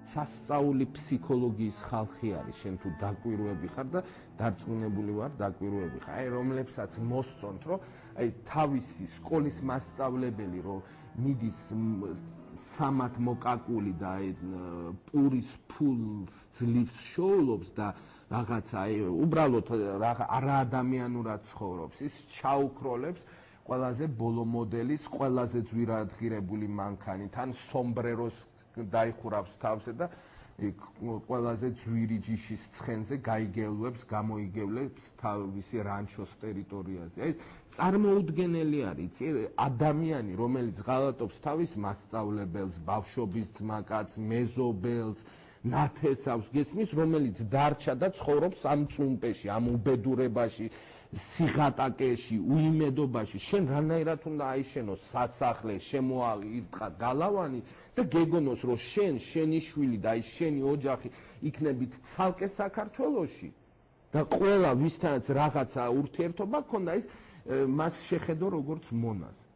სასწაული ფსიქოლოგიის ხალხი არის, შენ თუ დაკვირვები ხარ და დარწმუნებული ვარ, დაკვირვები ხარ. აი რომლებსაც მოსწონთ, რომ აი თავისი სკოლის მასწავლებელი რომ მიდის სამათ მოკაკული და აი პურის ფულს ძლივს შოულობს და რაღაცა აი უბრალოდ არა ადამიანურად ცხოვრობს, ის ჩაუქროლებს ყველაზე ბოლო მოდელის, ყველაზე ძვირადღირებული მანქანი, თან სომბრეროს დაიხურავს თავზე და ყველაზე ძვირი ჯიშის ცხენზე გაიგევლებს, გამოიგევლებს თავისი რანჩოს ტერიტორიაზე. ეს წარმოუდგენელი არის, ადამიანი, რომელიც ღალატობს თავის მასწავლებელს, ბავშვობის ძმაკაცს, მეზობელს, ნათესავს, გესმის, რომელიც დარჩა და ცხოვრობს ამ წუმპეში, ამ უბედურებაში, სიღატაკეში, უიმედობაში. შენ რანაირად უნდა აიშენოს სასახლე, შემოაირტყა გალავანი და გეგონოს, რომ შენი შვილი და აი შენი ოჯახი იქნებით ცალკე საქართველოში და ყველა ვისთანაც რაღაცა ურთიერთობა ქონდა, ის მას შეხედო როგორც მონას.